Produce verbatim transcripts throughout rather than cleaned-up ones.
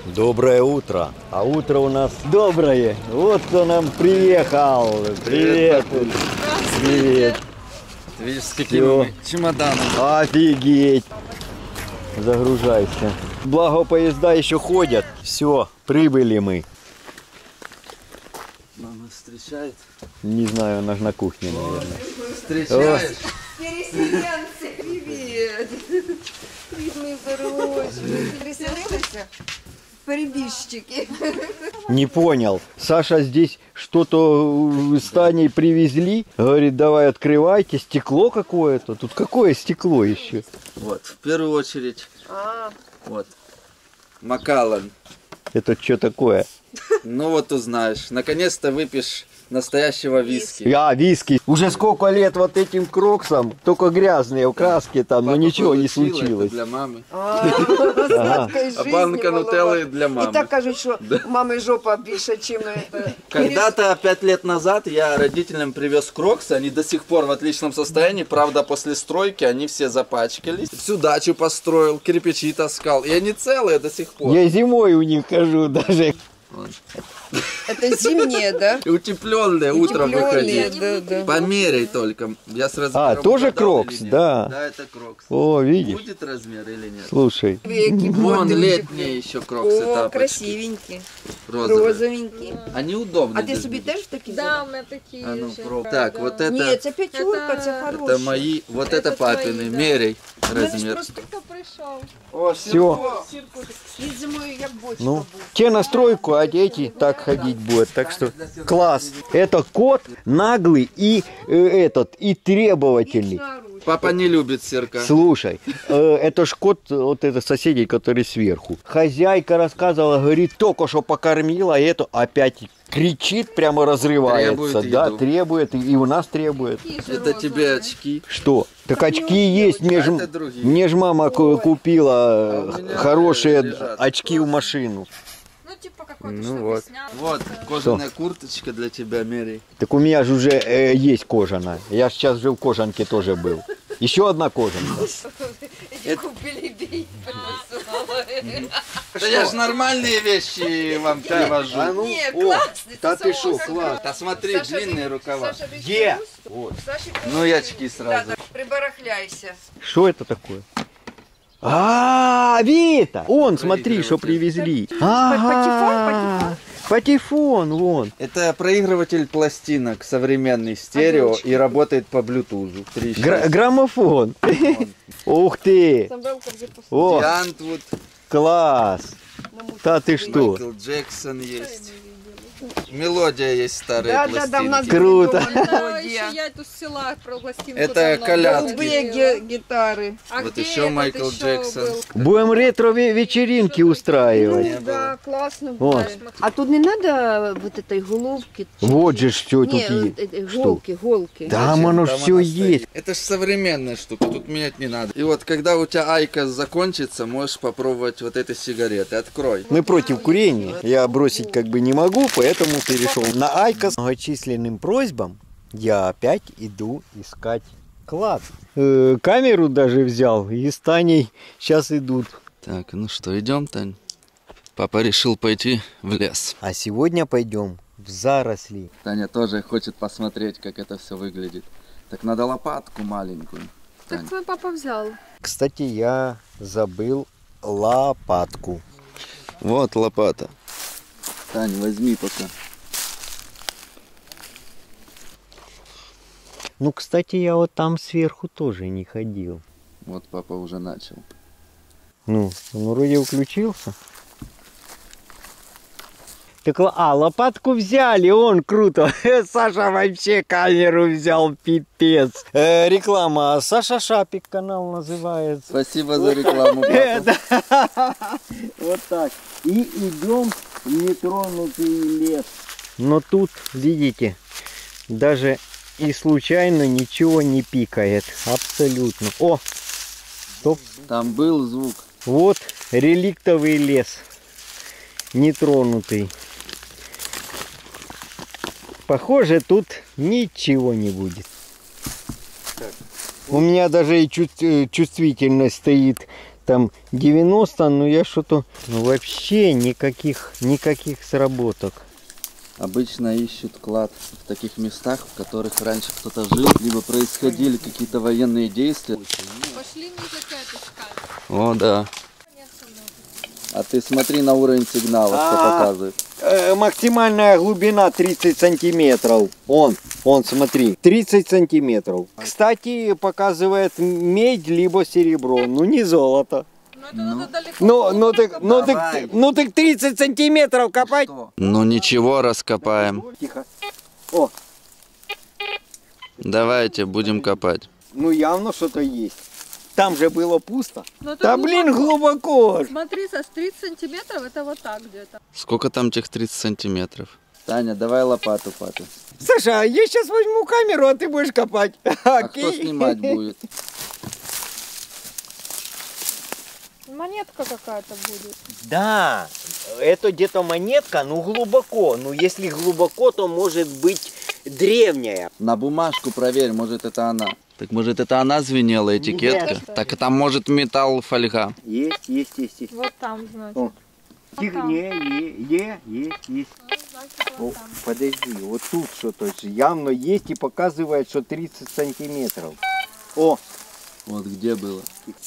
Доброе утро. А утро у нас доброе. Вот кто нам приехал. Привет. Привет. Ты видишь, с какими мы чемоданами. Офигеть. Загружайся. Благо поезда еще ходят. Все, прибыли мы. Мама встречает. Не знаю, она же на кухне, наверное. Встречаешь? Переселенцы, привет! Привіт, мої дорожні. Переселилися? Перебіжчики. Не понял. Саша здесь что-то с Таней привезли. Говорит, давай открывайте. Стекло какое-то. Тут какое стекло еще? Вот, в первую очередь, А, вот, Макаллан. Это что такое? Ну вот узнаешь. Наконец-то выпьешь настоящего виски. А, виски. Уже сколько лет вот этим кроксам, только грязные краски там, но Папа ничего не получил, это случилось. для мамы. а, сладкої А жизни банка малова. нутеллы для І мамы. так кажуть, що мами жопа більше, чим це. Когда-то пять лет назад я родителям привез кроксы, они до сих пор в отличном состоянии, правда после стройки они все запачкались. Всю дачу построил, кирпичи таскал, и они целые до сих пор. Я зимой у них хожу даже. Це зимнє, да? И утепленные, утром Утепленные, выходить. да, да. Померяй только. Я сразу А, первый тоже угадал крокс, или нет? да. Да, это крокс. О, видишь? Будет размер или нет? Слушай. Вон летние еще кроксы, О, тапочки. красивенькі, Розовые. розовенькі. Они удобные. А ти для собі меня. теж такі Да, взяла? у меня такие А ну, же. пробуй. Да, Так, да. вот это, Ні, це п'ятерка, це Это- хороша. это мои, вот это, Это твои, папины. да. Меряй Ну, це ж размер. просто Кто пришел? О, Всё. слід зимою, як бочка Ну, був. те на стройку, а эти так ходить будут. Так что класс. Это кот наглый и э, этот, и требовательный. Папа не любит сырка. Слушай, э, это ж кот, вот это соседей, который сверху. Хозяйка рассказывала, говорит, только что покормила, и это опять кричит, прямо разрывается. Требует да, еду. требует, и и у нас требует. Такие же Это тебе розовые. очки. Что? Так очки есть, мне ж, это другие. мне ж мама ку- купила А у э, меня хорошие лежат. очки в машину. Ну, типа какой-то, Ну что вот. весняный. Вот, кожаная курточка для тебя, меряй. Так у меня же уже э, есть кожаная. Я ж сейчас же в кожанке тоже был. Еще одна кожанка. Эти купили бей. Да я ж нормальные вещи вам привожу. ну, Ні, класний, да це ты шо, Саша. класс. Да смотри, Саша, длинные ти- рукава. Саша, ти Где? що? Вот. Саші, Ну и очки Да, сразу. так, прибарахляйся. Что это такое? А, Вита! Он, смотри, что привезли. Ага. Патефон, вон. Это проигрыватель пластинок современный, стерео Огурчики. и работает по блютузу. Три Гра- счастья. граммофон. Ух ты! Самвелка вже поставила. О, Диантвуд, класс! Да ты что? Майкл Джексон есть. Мелодия есть старые Да, да, да, у нас пластинки. Круто. Да, еще я тут с села про пластинку Это давно колядки. Голубые купила. ги- гитары. А Вот где еще этот Майкл еще Джексон. был? Будем ретро-вечеринки устраивать. Не Да, классно О. будет. А тут не надо вот этой головки? Вот же ж все тут Не, есть. вот этой Что? голки, голки. Там Зачем? оно Там все она есть. стоит. Это же современная штука, тут менять не надо. И вот когда у тебя айкос закончится, можешь попробовать вот эти сигареты. Открой. Мы против курения. Я бросить как бы не могу, поэтому перешел на Айкос. Многочисленным просьбам я опять иду искать клад. Э, камеру даже взял и с Таней сейчас идут. Так, ну что, идем, Тань? Папа решил пойти в лес. А сегодня пойдем в заросли. Таня тоже хочет посмотреть, как это все выглядит. Так надо лопатку маленькую. Так Тань. твой папа взял. Кстати, я забыл лопатку. Вот лопата. Тань, возьми пока. Ну, кстати, я вот там сверху тоже не ходил. Вот папа уже начал. Ну, он вроде включился. Так, л- а, лопатку взяли, он круто. Саша вообще камеру взял, пипец. Э, реклама. Саша Шапик канал называется. Спасибо за рекламу, папа. Э, да. Вот так. И идем в нетронутый лес. Но тут, видите, даже и случайно ничего не пикает. Абсолютно. О, стоп. Там был звук. Вот реликтовый лес. Нетронутый. Похоже, тут ничего не будет. У меня даже и чувств- чувствительность стоит там девяносто, но я что-то... Ну, вообще никаких, никаких сработок. Обычно ищут клад в таких местах, в которых раньше кто-то жил, либо происходили какие-то военные действия. Пошли ниже к искать. О, да. А ты смотри на уровень сигнала, что А. показывает. Э, максимальная глубина тридцать сантиметров. Он, он, смотри, тридцать сантиметров. Кстати, показывает медь либо серебро, ну не золото. Но это надо далеко. Ну, ну так, ну Давай. так, ну так тридцать сантиметров копать. Ну ничего, раскопаем. Тихо. О, Давайте, будем копать. ну явно что-то есть. Там же было пусто. Но это Да блин, глубоко. Смотри, со тридцать сантиметров это вот так где-то. Сколько там тех тридцать сантиметров? Таня, давай лопату, папе. Саша, я сейчас возьму камеру, а ты будешь копать. А кто снимать будет? Монетка какая-то будет. Да, это где-то монетка, ну глубоко. Ну если глубоко, то может быть древняя. На бумажку проверь, может это она. Так может это она звенела, этикетка? Нет. Так там может металл, фольга. Есть, есть, есть, есть. Вот там, значит. О. Тихо, там. не, е, е, есть, есть. Ну, значит, О, вот там. подожди, вот тут что-то явно есть и показывает, что тридцать сантиметров. О, Вот где было.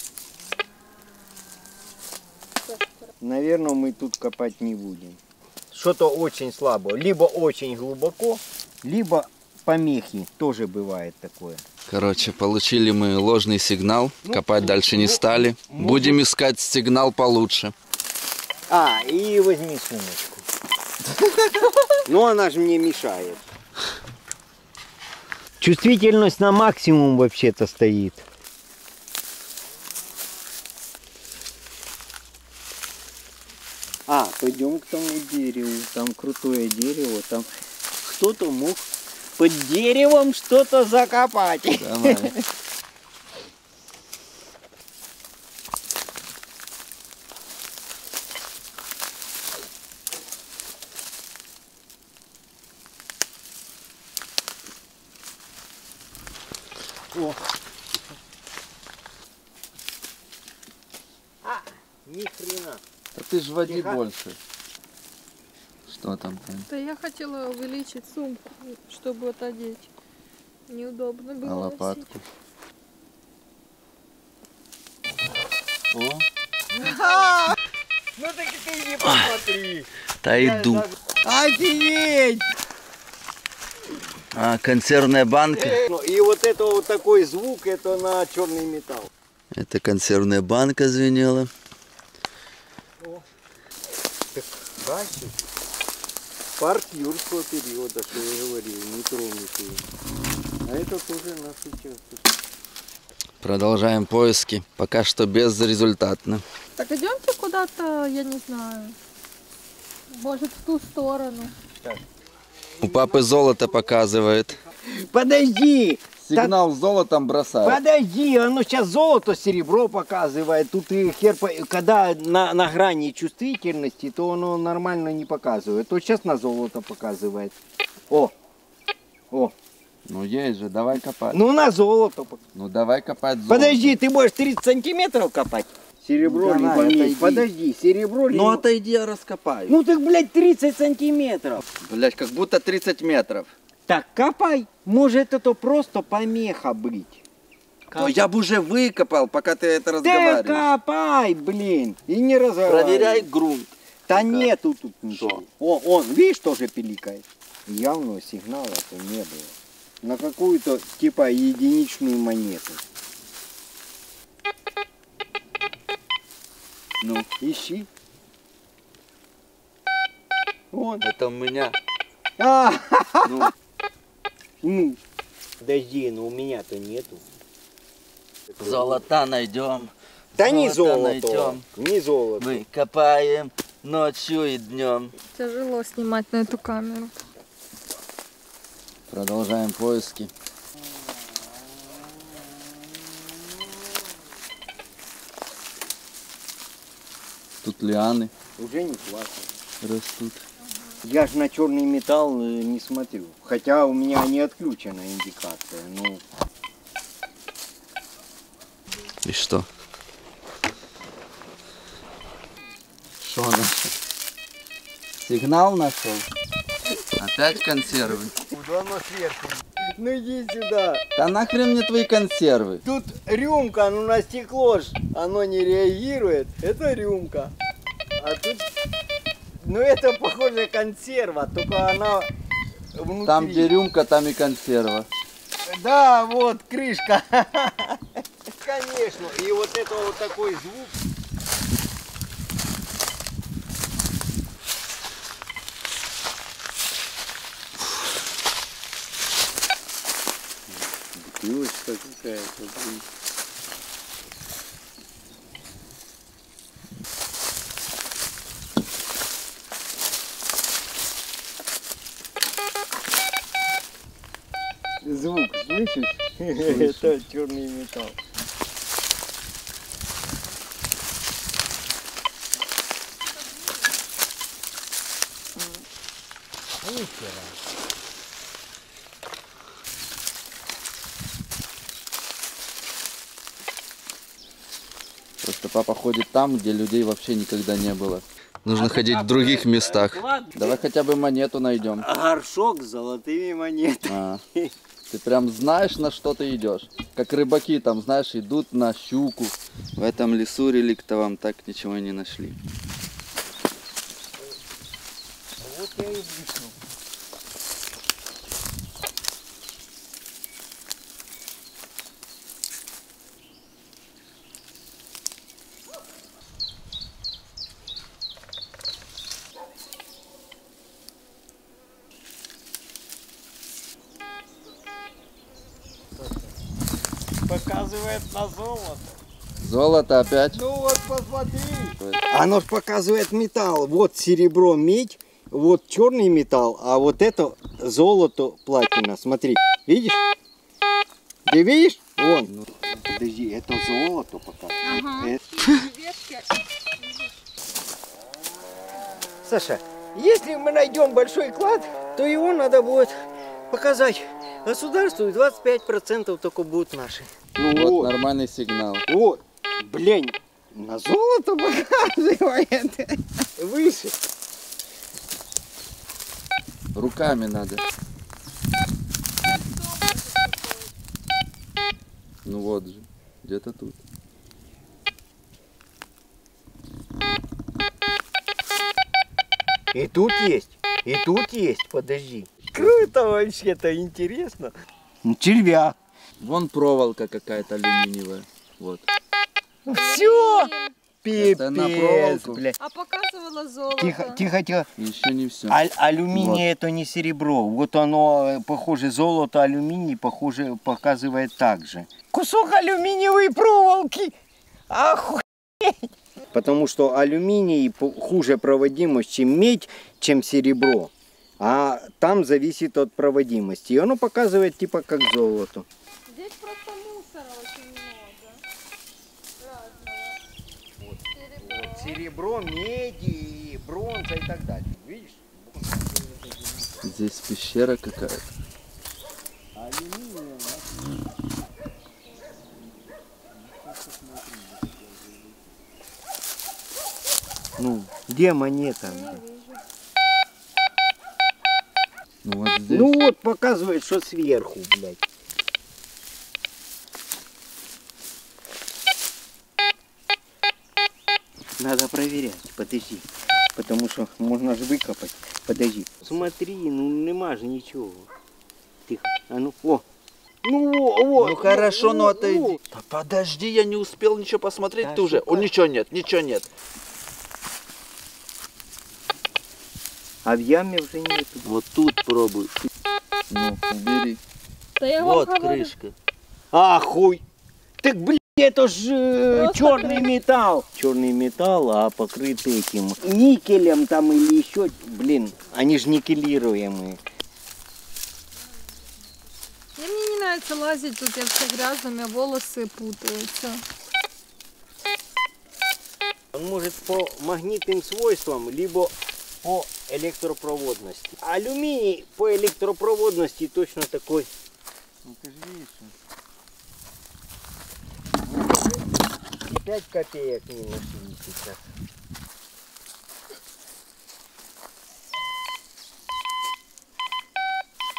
наверное, мы тут копать не будем. Что-то очень слабо. Либо очень глубоко, либо помехи. Тоже бывает такое. Короче, получили мы ложный сигнал, копать дальше не стали. Будем искать сигнал получше. А, и возьми сумочку. Ну, она же мне мешает. Чувствительность на максимум вообще-то стоит. А, пойдем к тому дереву. Там крутое дерево. Там кто-то мог под деревом что-то закопать. Давай. О. А, ни хрена. Да ты ж води Тихо. больше. Что там, Тань? Да я хотела увеличить сумку, чтобы вот одеть. Неудобно было А носить. лопатку? О, Ну так ты не посмотри. да иду. Офигеть! А, консервная банка. Ну, и вот это вот такой звук, это на черный металл. Это консервная банка звенела. Дальше. Парк юрского периода, что я говорил, нетронутые. А это тоже наш участок. Продолжаем поиски. Пока что безрезультатно. Так идемте куда-то, я не знаю. Может, в ту сторону. У папы золото показывает. Подожди! Сигнал золотом бросает. Подожди, оно сейчас золото, серебро показывает. Тут и хер, по- когда на, на грани чувствительности, то оно нормально не показывает. То сейчас на золото показывает. О, о, Ну есть же, давай копать. ну на золото. пок- Ну давай копать золото. Подожди, ты будешь тридцать сантиметров копать? Серебро Ну, давай, либо медь. отойди. Подожди, серебро либо... Ну отойди, я раскопаю. Ну так, блядь, тридцать сантиметров. Блять, как будто тридцать метров. Так, копай. Может это просто помеха быть. То я бы уже выкопал, пока ты это Ты разговариваешь. копай, блин, и не разговаривай. Проверяй грунт. Да Пока. нету тут ничего. О, он, видишь, тоже пиликает. Явного сигнала-то не было. На какую-то, типа, единичную монету. Ну, Ищи. Вон. это у меня. А, Ну, ну. Подожди, но у меня-то нету. золота найдем. Да не золото. найдем. Не золото. Мы копаем ночью и днем. Тяжело снимать на эту камеру. Продолжаем поиски. Тут лианы Уже не классно. растут. Я же на черный металл э, не смотрю. Хотя у меня не отключена индикация. Ну, И что? Что нашел? Сигнал нашел? Опять консервы? Куда оно сверху? Ну иди сюда. Да нахрен мне твои консервы? Тут рюмка, ну на стекло ж оно не реагирует. Это рюмка. А тут... Ну это похоже консерва, только она внутри. Там где рюмка, там и консерва. Да, вот крышка. Конечно. И вот это вот такой звук. Бутылочка какая-то, блин. Звук слышишь? Это черный металл. Просто папа ходит там, где людей вообще никогда не было. Нужно ходить в других местах. Давай хотя бы монету найдем. Горшок с золотыми монетами. А, ты прям знаешь, на что ты идешь. Как рыбаки там, знаешь, идут на щуку. В этом лесу реликтовом так ничего и не нашли. Вот я и вышел. Показывает на золото. Золото опять? Ну вот посмотри. Оно ж показывает металл. Вот серебро, медь, вот черный металл, а вот это золото, платина. Смотри, видишь? Ты видишь? Вон. Ну, подожди, это золото показывает. Ага. Это... Саша, если мы найдем большой клад, то его надо будет показать государству, и двадцать пять процентов только будут наши. Ну Вот нормальный сигнал. Вот, блин, на золото показывает. Выше. Руками надо. Ну вот же, где-то тут. И тут есть, и тут есть, подожди. Круто вообще-то, интересно. Червяк. Вон проволока какая-то алюминиевая. Вот. Все. Это на Пипец, проволоку. бля. А показывала золото. Тихо, тихо, тихо. Еще не все. А- алюминий Вот. это не серебро. Вот оно, похоже, золото, алюминий, похоже, показывает так же. Кусок алюминиевой проволоки. Охуеть. Потому что алюминий по- хуже проводимость, чем медь, чем серебро. А там зависит от проводимости. И оно показывает типа как золото. Здесь просто мусора очень много. Разного. Серебро. Вот серебро, меди, бронза и так далее. Видишь? Здесь пещера какая-то. Алюминием. Ну, где монета? Ну вот здесь. Ну вот, показывает, что сверху, блядь. Надо проверять, подожди. Потому что можно же выкопать. Подожди. Смотри, ну нема же ничего. Тихо. А ну, о. Ну, о, Ну хорошо, ну о, отойди. о. Да подожди, я не успел ничего посмотреть, Да ты уже. О, шукай. ничего нет, ничего нет. А в яме уже нет. Вот тут пробуй. Ну, убери. Да я Вот вам говорю. крышка. А, хуй. Так, блядь, это же Просто черный крышка. металл. Черный металл, а покрыт этим никелем там или еще. Блин, они же никелируемые. И мне не нравится лазить, тут я вся грязная, у меня волосы путаются. Он может по магнитным свойствам, либо по электропроводности. Алюминий по электропроводности точно такой. Ну ты же видишь. пять копеек не нашли сейчас.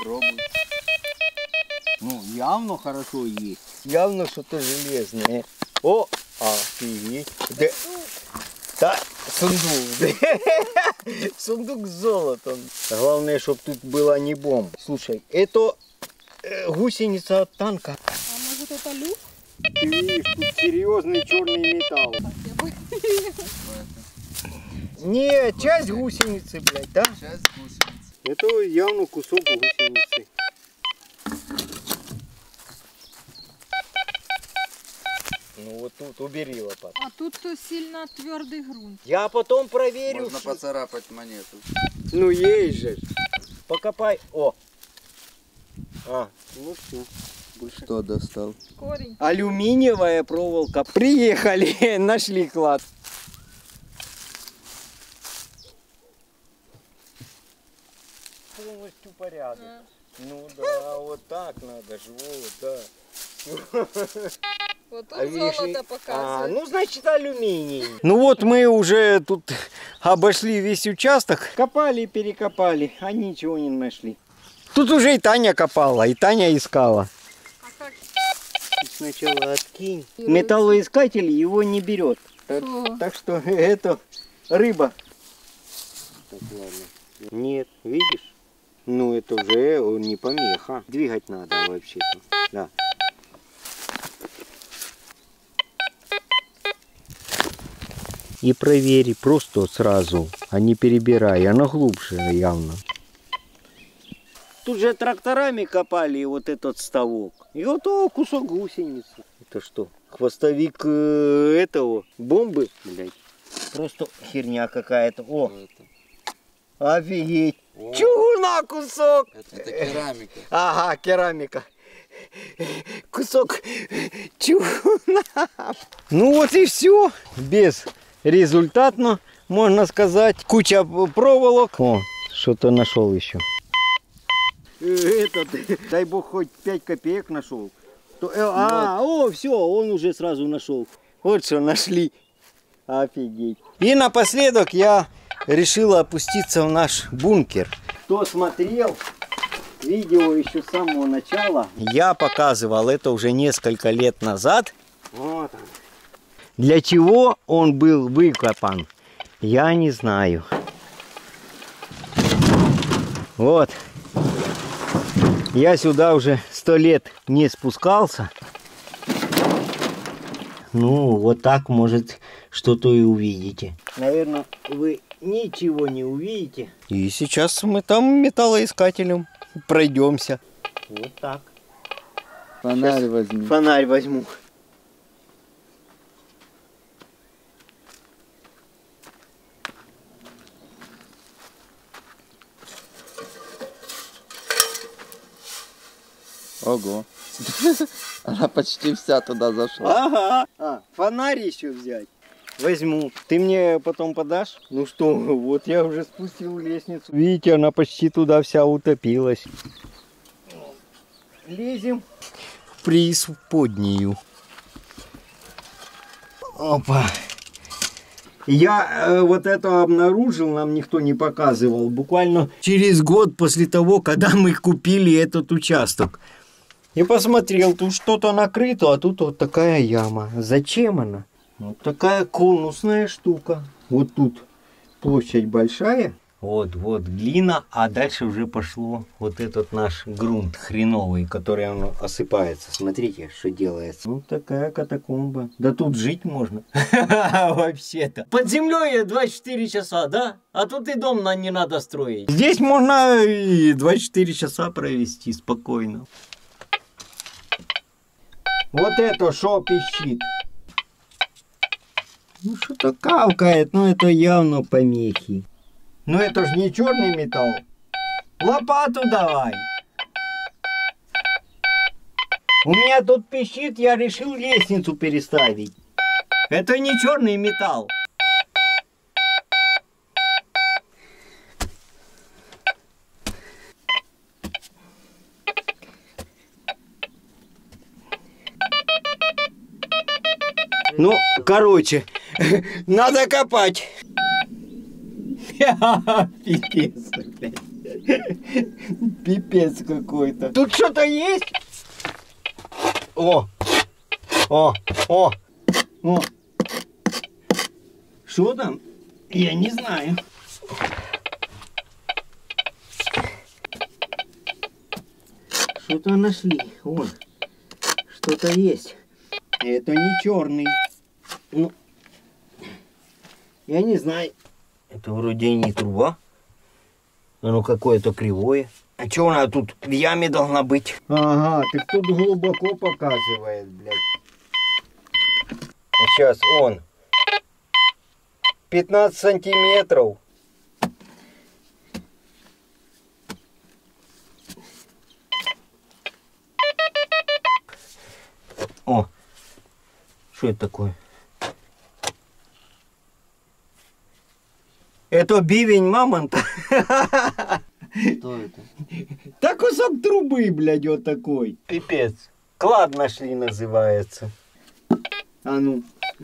Попробуй. Ну, явно хорошо есть. Явно что-то железное. О, офигеть. Да, да, сундук. Сундук с золотом. Главное, чтобы тут была не бомба. Слушай, это э, гусеница от танка. А может это люк? Ты видишь, тут серьезный черный металл. Не, часть гусеницы, блядь, да? Часть гусеницы. Это явно кусок гусеницы. Ну вот тут убери лопату. А тут сильно твердый грунт. Я потом проверю. Можно что- поцарапать монету. Ну есть же. Покопай. О. А, ну все. Больше. Что достал? Корень. Алюминиевая проволока. Приехали, нашли клад. Полностью порядок. А. Ну да, вот так надо же, вот, да. Вот тут А видишь, золото и- показывает. А, ну значит алюминий. Ну вот мы уже тут обошли весь участок. Копали и перекопали, а ничего не нашли. Тут уже и Таня копала, и Таня искала. А как? Сначала откинь. Металлоискатель его не берет. Фу. Так что это рыба. Так, ладно. Нет, видишь? Ну это уже не помеха. Двигать надо вообще-то. Да. И провери просто сразу, а не перебирай. Оно глубже явно. Тут же тракторами копали вот этот ставок. И вот о, кусок гусеницы. Это что? Хвостовик э, этого бомбы? Блядь. Просто херня какая-то. О, офигеть. О. Чугуна кусок. Это, это керамика. Ага, керамика. Кусок чугуна. Ну вот и все. Безрезультатно, можно сказать. Куча проволок. О, что-то нашел еще. Этот, дай бог, хоть пять копеек нашел. То, э, а, о, все, он уже сразу нашел. Вот что нашли. Офигеть. И напоследок я решил опуститься в наш бункер. Кто смотрел видео еще с самого начала, я показывал это уже несколько лет назад. Вот он. Для чего он был выкопан, я не знаю. Вот. Я сюда уже сто лет не спускался. Ну, вот так, может, что-то и увидите. Наверное, вы ничего не увидите. И сейчас мы там металлоискателем пройдемся. Вот так. Фонарь Сейчас возьми. Фонарь возьму. Ого. Она почти вся туда зашла. Ага. А, фонарь еще взять. Возьму. Ты мне потом подашь? Ну что, вот я уже спустил лестницу. Видите, она почти туда вся утопилась. Лезем в преисподнюю. Опа. Я э, вот это обнаружил, нам никто не показывал, буквально через год после того, когда мы купили этот участок. И посмотрел, тут что-то накрыто, а тут вот такая яма. Зачем она? Вот такая конусная штука. Вот тут площадь большая. Вот, вот глина, а дальше уже пошло вот этот наш грунт хреновый, который он осыпается. Смотрите, что делается. Вот такая катакомба. Да тут жить можно. Вообще-то. Под землей двадцать четыре часа, да? А тут и дом не надо строить. Здесь можно и двадцать четыре часа провести спокойно. Вот это шо пищит. Ну что-то кавкает, но это явно помехи. Ну это ж не черный металл. Лопату давай. У меня тут пищит, я решил лестницу переставить. Это не черный металл. Ну, короче, надо копать. Пипец, блядь. Пипец какой-то. Тут что-то есть? О! О! О! О! Что там? Я не знаю. Что-то нашли. Вон. Что-то есть. Это не черный. Ну, я не знаю. Это вроде не труба. Оно какое-то кривое. А что она тут в яме должна быть? Ага, так тут глубоко показывает, блядь. Сейчас он. пятнадцать сантиметров. О, что это такое? Это бивень мамонта. Что это? Да кусок трубы, блядь, вот такой. Пипец. Клад нашли, называется. А ну.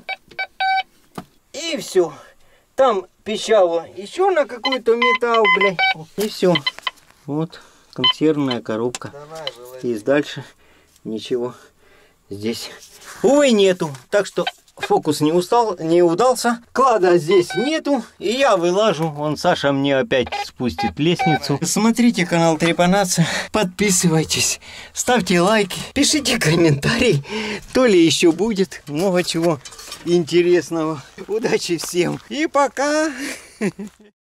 И все. Там пищало еще на какой-то металл, блядь. И все. Вот консервная коробка. И дальше ничего здесь, увы, нету. Так что фокус не устал, не удался. Клада здесь нету. И я вылажу. Вон Саша мне опять спустит лестницу. Смотрите канал Трепанация. Подписывайтесь. Ставьте лайки. Пишите комментарии. То ли еще будет много чего интересного. Удачи всем. И пока.